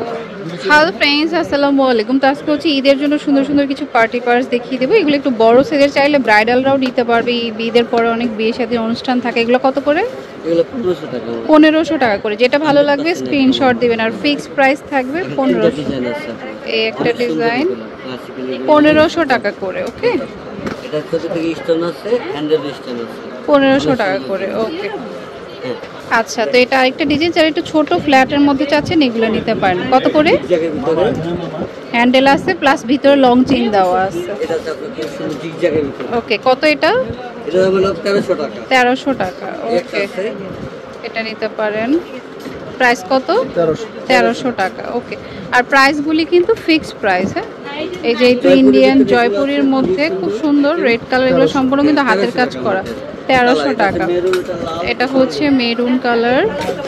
Hello friends, আসসালামু আলাইকুম। তো আজকে হচ্ছে ঈদের জন্য সুন্দর সুন্দর কিছু পার্টি পার্স দেখিয়ে দেবো। এগুলো একটু বড় সাইজের, চাইলে ব্রাইডালরাও নিতে পারবে। ঈদের পরে অনেক বিয়ে শাদীর অনুষ্ঠান থাকে। এগুলো কত করে? এগুলো 1500 টাকা। 1500 টাকা করে। যেটা ভালো লাগবে স্ক্রিনশট দিবেন, আর ফিক্সড প্রাইস থাকবে 1500। এই একটা ডিজাইন 1500 টাকা করে। ওকে, এটা ছোট থেকে স্টোন আছে, হ্যান্ডেল স্টোন আছে, 1500 টাকা করে। ওকে, আচ্ছা। তো এটা আরেকটা ডিজাইন, যারা একটু ছোট ফ্ল্যাটের মধ্যে চাচ্ছেন এগুলো নিতে পারেন। কত করে? হ্যান্ডেল আছে প্লাস ভিতরে লং চেইন দেওয়া আছে। ওকে, কত এটা? এটা হলো 1300 টাকা। 1300 টাকা। ওকে, এটা নিতে পারেন। প্রাইস কত? 1300 টাকা। ওকে, আর প্রাইসগুলি কিন্তু ফিক্সড প্রাইস। হ্যাঁ, এই যে একটু ইন্ডিয়ান জয়পুরের মধ্যে খুব সুন্দর রেড কালার, এগুলো সম্পূর্ণ কিন্তু হাতের কাজ করা। 1300 টাকা। এটা হচ্ছে মেরুন কালার,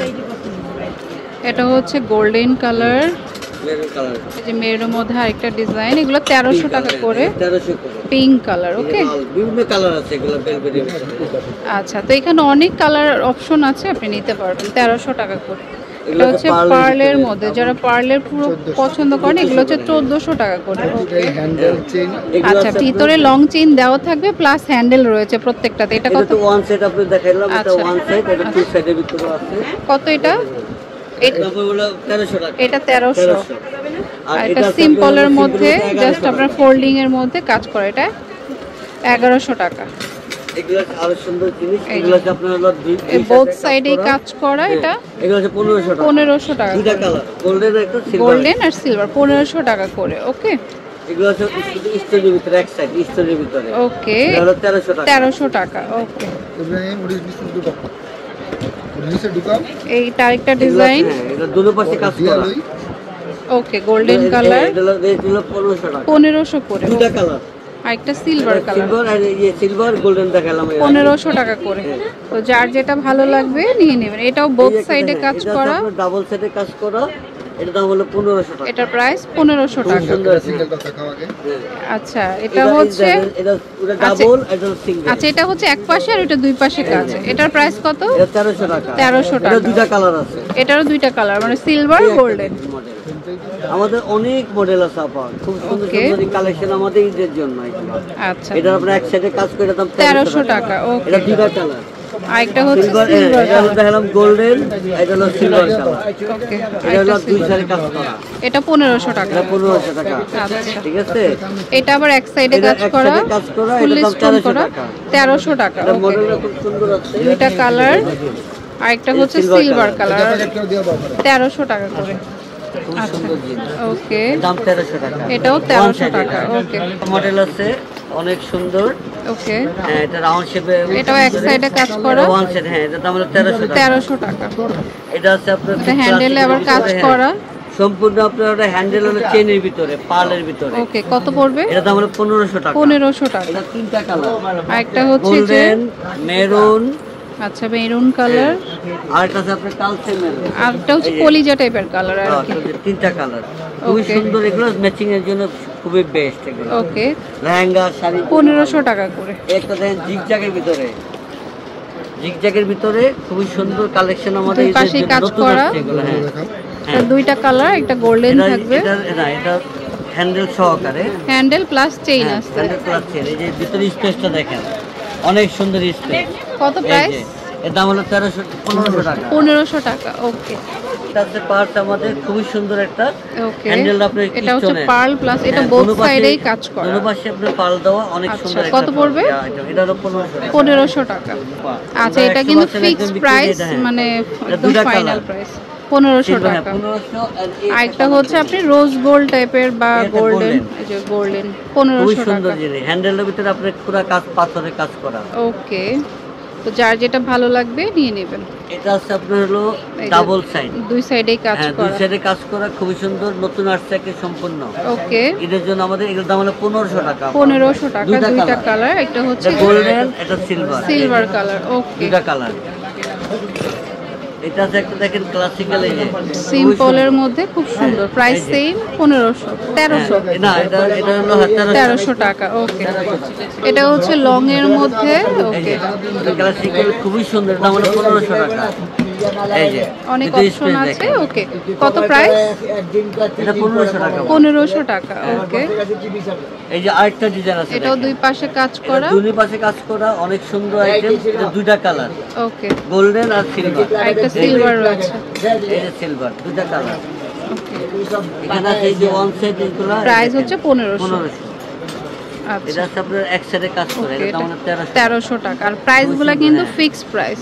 এটা হচ্ছে গোল্ডেন কালার, এই যে মেরুনের মধ্যে আরেকটা ডিজাইন। এগুলো 1300 টাকা করে। Pink colour. ওকে, বিভিন্ন কালার আছে এগুলো বেলবেটের। আচ্ছা, তো এখানে অনেক কালার অপশন আছে, আপনি নিতে পারবেন 1300 টাকা করে। এটা হচ্ছে পার্লের মধ্যে, যারা পার্লের পুরো পছন্দ করেন এগুলো হচ্ছে 1400 টাকা করে। আচ্ছা, ভিতরে লং চেইন দেওয়া থাকবে প্লাস হ্যান্ডেল রয়েছে প্রত্যেকটাতে। এটা কত? ওয়ান সাইড আপনি দেখাইলাম, এটা ওয়ান সাইড, এটা টু সাইডের ভিতরে আছে। কত এটা? এটা হলো 1300 টাকা। এটা 1300। আর এটা সিম্পলের মধ্যে জাস্ট আপনার ফোল্ডিং এর মধ্যে কাজ করা, এটা 1100 টাকা। এগুলো আরো সুন্দর জিনিস। এগুলো আপনার হলো বোথ সাইডে কাজ করা। এটা এগুলো হচ্ছে 1500 টাকা। 1500 টাকা। দুটো কালার, গোল্ডেন একটা সিলভার। গোল্ডেন আর সিলভার 1500 টাকা করে। ওকে, এগুলো হচ্ছে স্টোনের ভিতরে, এক সাইড স্টোনের ভিতরে। ওকে, এটা হলো 1300 টাকা। 1300 টাকা। ওকে, এইটা আরেকটা ডিজাইন। এটা দুটো পাশে কাজ করা। Okay, golden colour. এটা হলো 1500 টাকা। 1500 করে। দুটো কালার, আরেকটা সিলভার কালার। সিলভার আর এই সিলভার গোল্ডেন দেখালাম। 1500 টাকা করে। তো যার যেটা ভালো লাগবে নিয়ে নেবেন। এটাও বোথ সাইডে কাজ করা, ডাবল সাইডে কাজ করা। এটা দাম হলো 1500 টাকা। এটার প্রাইস 1500 টাকা। আচ্ছা, এটা হচ্ছে এটা পুরো ডাবল, এটা সিঙ্গেল। আচ্ছা, এটা হচ্ছে এক পাশে আর এটা দুই পাশে কাজ। এটার প্রাইস কত? এটা 1300 টাকা। 1300 টাকা। এটা দুটো কালার আছে। এটারও দুইটা কালার, মানে সিলভার গোল্ডেন। আমাদের অনেক মডেল আছে আপা, খুব সুন্দর সুন্দর কালেকশন আমাদের ঈদের জন্য। আচ্ছা, এটা আমরা এক সাইডে কাজ করে দাম 1300 টাকা। ওকে, এটা দুটো কালার। আরেকটা হচ্ছে সিলভার, এটা হলো দেখালাম গোল্ডেন, এটা হলো সিলভার কালার। ওকে, এটা হলো দুই সাইডে কাজ করা। এটা 1500 টাকা। এটা 1500 টাকা। আচ্ছা, ঠিক আছে। এটা আবার এক সাইডে কাজ করা, ফুল স্টোন করা, 1300 টাকা। এটা মডেলটা খুব সুন্দর আছে। দুইটা কালার, আরেকটা হচ্ছে সিলভার কালার, 1300 টাকা করে। ওকে, দাম 1300 টাকা। এটাও 1300 টাকা। ওকে, মডেল আছে অনেক সুন্দর। ওকে, হ্যাঁ, এটা রাউন্ড শেপে, এটাও এক সাইডে কাজ করা, ওয়ান সাইড। হ্যাঁ, এটা দাম হলো 1300 টাকা। এটা আছে আপনার হ্যান্ডেলে আবার কাজ করা, সম্পূর্ণ আপনার ওটা হ্যান্ডেল হলো চেনের ভিতরে, পার্লের ভিতরে। ওকে, কত পড়বে? এটা দাম হলো 1500 টাকা। 1500 টাকা। এটা তিনটা কালার, আরেকটা হচ্ছে গোল্ডেন, মেরুন। আচ্ছা, মেরুন কালার, আরেকটা আছে আপনার কালচে মেরুন, আরেকটা হচ্ছে কলিজা টাইপের কালার। আর কি তিনটা কালার খুবই সুন্দর। এগুলো ম্যাচিং এর জন্য খুবই বেস্ট এগুলো। ওকে, লেহেঙ্গা, শাড়ি 1500 টাকা করে। একটা দেখেন জিগজ্যাগের ভিতরে, জিগজ্যাগের ভিতরে খুবই সুন্দর কালেকশন আমাদের দুই পাশে কাজ করা। হ্যাঁ, দুইটা কালার, একটা গোল্ডেন থাকবে। না, এটা হ্যান্ডেল সহকারে, হ্যান্ডেল প্লাস চেইন আছে। Handle plus chain. এই যে ভিতরে স্পেসটা দেখেন, অনেক সুন্দর স্পেস। কত প্রাইস? এর দাম হলো 1500 টাকা। 1500 টাকা। ওকে, এটা হচ্ছে পার্ট আমাদের খুবই সুন্দর একটা। ওকে, হ্যান্ডেল আপনার এটা হচ্ছে পার্ল প্লাস, এটা বোথ সাইডেই কাজ করা, দুটো পাশে আপনার পার্ল দেওয়া, অনেক সুন্দর। কত পড়বে? এটা হলো 1500 টাকা। 1500 টাকা। আচ্ছা, এটা কিন্তু ফিক্সড প্রাইস, মানে একদম ফাইনাল প্রাইস 1500 টাকা। আরেকটা হচ্ছে আপনি রোজ গোল্ড টাইপের বা গোল্ডেন, এই যে গোল্ডেন 1500 টাকা। হ্যান্ডেলের ভিতরে আপনার পুরো কাজ পাথরের কাজ করা। ওকে, তো যার যেটা ভালো লাগবে নিয়ে নেবেন। এটা আছে আপনার হলো ডাবল সাইড, দুই সাইডেই কাজ করা। দুই সাইডে কাজ করা, খুবই সুন্দর, নতুন আসছে একে সম্পূর্ণ। ওকে, এর জন্য আমাদের এর দাম হলো 1500 টাকা। 1500 টাকা। দুইটা কালার, একটা হচ্ছে গোল্ডেন, এটা সিলভার। Silver colour. ওকে, দুইটা কালার। এটা আছে একটা দেখেন ক্লাসিক্যাল, এই যে সিম্পলের মধ্যে খুব সুন্দর। Price same 1300। না, এটা হলো 1300 টাকা। ওকে, এটা হচ্ছে লং এর মধ্যে। ওকে, ক্লাসিক্যাল খুবই সুন্দর, দাম হলো 1500 টাকা। এই যে অনেক দুটো অপশন space আছে। দেখেন। ওকে, কত প্রাইস? এটা 1500 টাকা। 1500 টাকা। ওকে, এই যে আরেকটা ডিজাইন আছে, এটাও দুই পাশে কাজ করা। দুই পাশে কাজ করা, অনেক সুন্দর আইটেম। এটা দুইটা কালার, ওকে, গোল্ডেন আর সিলভার। একটা সিলভার রয়েছে। এই যে সিলভার, দুইটা কালার। ওকে, এখানে আছে এই যে ওয়ান সাইড এগুলো, প্রাইস হচ্ছে 1500। 1500। আচ্ছা, এটা হচ্ছে আপনার এক সাইডে কাজ করে, ওকে, এটা দাম হলো 1300 টাকা। আর প্রাইসগুলো কিন্তু ফিক্সড প্রাইস।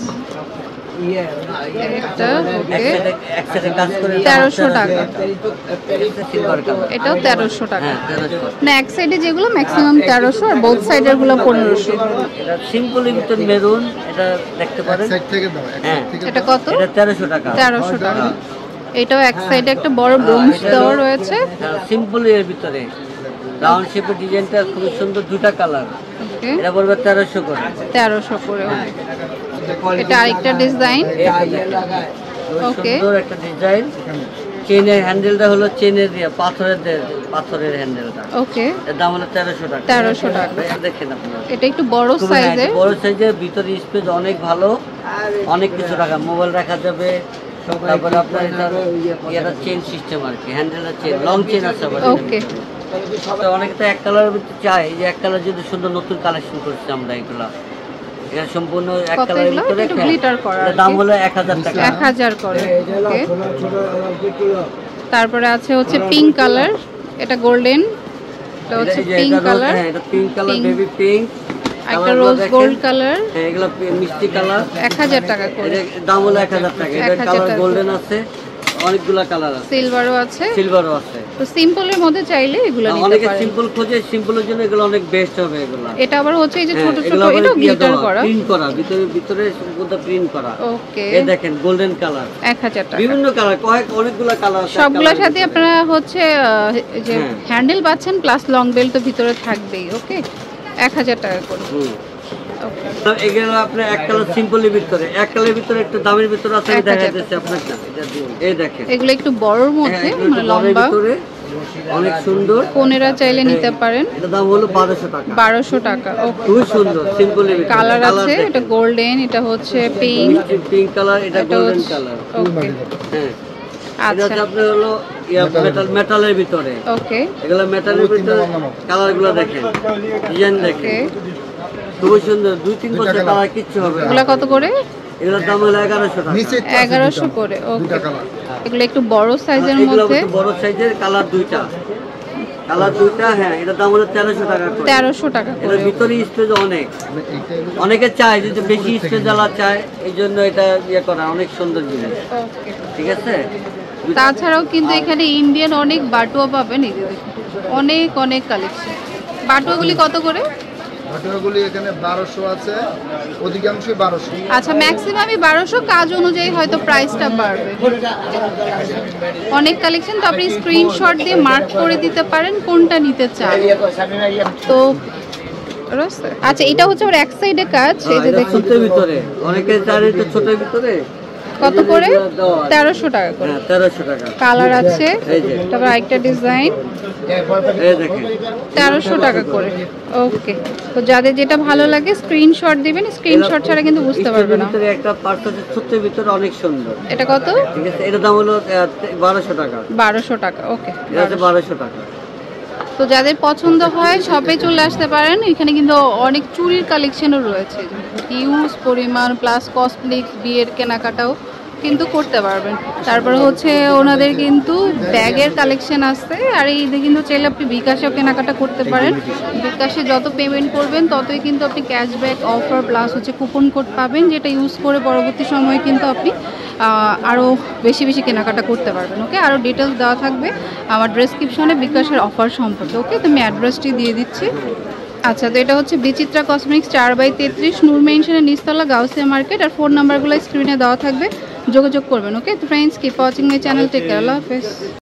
এটা ওকে, এক সাইডে কাজ করে 1300 টাকা। সিলভার কালার, এটাও 1300 টাকা। হ্যাঁ 1300। না, এক সাইডে যেগুলো ম্যাক্সিমাম 1300 আর বোথ সাইডের গুলো 1500। এটা সিম্পলের ভিতর মেরুন, এটা দেখতে পারেন। হ্যাঁ, এটা কত? এটা 1300 টাকা। 1300 টাকা। এটাও এক সাইডে একটা বড় ব্রোঞ্জ দেওয়া রয়েছে। সিম্পলের ভিতরে রাউন্ড শেপের ডিজাইনটা খুব সুন্দর, দুটা কালার। ওকে, এটা পড়বে 1300 করে। 1300 করে। এটা আরেকটা ডিজাইন। ওকে, সুন্দর একটা ডিজাইন। চেনের হ্যান্ডেলটা হলো চেনের দিয়ে পাথরের হ্যান্ডেলটা। ওকে, এর দাম হলো 1300 টাকা। 1300 টাকা। দেখেন আপনারা, এটা একটু বড় সাইজের। বড় সাইজের, ভিতরে স্পেস অনেক ভালো, অনেক কিছু রাখা, মোবাইল রাখা যাবে। তারপরে আপনার এটা চেন সিস্টেম আর কি, হ্যান্ডেলের চেন, লং চেন আছে আবার। ওকে, অনেকে তো এক কালারের ভিতরে চাই, যে এক কালার যদি সুন্দর নতুন কালেকশন করছি আমরা এগুলা। এটা সম্পূর্ণ এক কত কালারের এগুলো? ভিতরে, একটু গ্লিটার করা আর এটার কি। দাম হলো 1000 টাকা। 1000 করে। ওকে, তারপরে আছে হচ্ছে পিঙ্ক কালার, এটা গোল্ডেন, এটা হচ্ছে পিঙ্ক কালার, এটা পিঙ্ক কালার, বেবি পিঙ্ক। একটা রোজ গোল্ড কালার। হ্যাঁ, এগুলো মিষ্টি কালার। 1000 টাকা করে। এর দাম হলো 1000 টাকা। এটা 1000 কালার টাকা। গোল্ডেন আছে, অনেকগুলা কালার আছে, সিলভারও আছে। সিলভারও আছে। তো সিম্পলের মধ্যে চাইলে এগুলো নিতে অনেকে পারেন। সিম্পল খোঁজে, সিম্পলের জন্য এগুলো অনেক বেস্ট হবে এগুলো। এটা আবার হচ্ছে এই যে হ্যাঁ, ছোট ছোট, এগুলো আবার এটাও ইয়ে গ্লিটার দেওয়া, করা। প্রিন্ট করা, ভিতরে সম্পূর্ণ প্রিন্ট করা। ওকে, এই দেখেন গোল্ডেন কালার, 1000 টাকা। বিভিন্ন কালার, অনেকগুলা কালার আছে। সবগুলোর সাথে আপনারা হচ্ছে যে হ্যাঁ। হ্যান্ডেল পাচ্ছেন, প্লাস লং বেল্ট তো ভিতরে থাকবেই। ওকে, 1000 টাকা করে। ওকে, এগুলো আপনার এক কালার সিম্পলের ভিতরে, এক কালারের ভিতরে একটু দামের ভিতরে আছে, আমি দেখা যাচ্ছে আপনাকে। এই দেখেন, এগুলো একটু বড়র মধ্যে, হ্যাঁ, এগুলো মানে একটু বড়ের লম্বা। ভিতরে, অনেক সুন্দর। কোনেরা চাইলে নিতে পারেন। এটা দাম হলো 1200 টাকা। 1200 টাকা। ওকে, খুব সুন্দর সিম্পলের ভিতরে। কালার আছে, এটা গোল্ডেন, এটা হচ্ছে পিঙ্ক। পিঙ্ক কালার, এটা এটা গোল্ডেন হচ্ছে- কালার। ওকে, হ্যাঁ, এটা আচ্ছা, হচ্ছে আপনার হলো মেটালের ভিতরে। ওকে, এগুলো মেটালের ভিতরে, কালারগুলো দেখেন, ডিজাইন ওকে। দেখেন, খুবই সুন্দর। 2-3 বছর কালার কিচ্ছু হবে না। এগুলা কত করে? এগুলোর দাম হলো 1100 টাকা। 1100 করে। ওকে, এগুলো একটু বড় সাইজের এগুলো মধ্যে। একটু বড় সাইজের, কালার দুইটা, হ্যাঁ। এটার দাম হলো 1300 টাকা করে। 1300 টাকা এটার করে। ভিতরে স্পেস অনেক, অনেকে চায় যদি বেশি স্পেস জ্বালা চায়, এই জন্য এটা ইয়ে করা, অনেক সুন্দর জিনিস। ওকে, ঠিক আছে। তাছাড়াও কিন্তু এখানে ইন্ডিয়ান অনেক বাটুয়া পাবেন, এই যে দেখুন, অনেক অনেক কালেকশন। বাটুয়াগুলি কত করে? বাটুয়াগুলি এখানে 1200 আছে, অধিকাংশই 1200। আচ্ছা, ম্যাক্সিমামই 1200, কাজ অনুযায়ী হয়তো প্রাইসটা বাড়বে। অনেক কালেকশন, তো আপনি স্ক্রিনশট দিয়ে মার্ক করে দিতে পারেন কোনটা নিতে চান। তো আচ্ছা, এটা হচ্ছে ওর এক সাইডে কাজ, এই যে দেখুন। ছোটের ভিতরে অনেকে চায়, এটা ছোটের ভিতরে কত করে? 1300 টাকা করে। হ্যাঁ, 1300 টাকা। কালার আছে, এই যে তারপর আরেকটা ডিজাইন, এই দেখেন, 1300 টাকা করে। ওকে, তো যাদের যেটা ভালো লাগে স্ক্রিনশট দিবেন, স্ক্রিনশট ছাড়া কিন্তু বুঝতে পারবে না। ভিতরে একটা পার্স আছে ছোটের ভিতরে, অনেক সুন্দর। এটা কত? ঠিক আছে, এটার দাম হলো 1200 টাকা। 1200 টাকা। ওকে, এটা হচ্ছে 1200 টাকা। তো যাদের পছন্দ হয় শপে চলে আসতে পারেন। এখানে কিন্তু অনেক চুড়ির কালেকশনও রয়েছে, হিউজ পরিমাণ, প্লাস কসমেটিক্স, বিয়ের কেনাকাটাও কিন্তু করতে পারবেন। তারপরে হচ্ছে ওনাদের কিন্তু ব্যাগের কালেকশন আছে, আর এই কিন্তু চাইলে আপনি বিকাশেও কেনাকাটা করতে পারেন। বিকাশে যত পেমেন্ট করবেন ততই কিন্তু আপনি ক্যাশব্যাক অফার প্লাস হচ্ছে কুপন কোড পাবেন, যেটা ইউজ করে পরবর্তী সময়ে কিন্তু আপনি আরও বেশি বেশি কেনাকাটা করতে পারবেন। ওকে, আরও ডিটেলস দেওয়া থাকবে আমার ডেসক্রিপশনে বিকাশের অফার সম্পর্কে। ওকে, তো আমি অ্যাড্রেসটি দিয়ে দিচ্ছি। আচ্ছা, তো এটা হচ্ছে বিচিত্রা কসমেটিক্স, 4/33, নূর মেনশনের নিচতলা, গাউসিয়া মার্কেট। আর ফোন নাম্বারগুলো স্ক্রিনে দেওয়া থাকবে, যোগাযোগ করবেন। ওকে, তো friends, keep watching my channel, take care, আল্লাহ হাফেজ।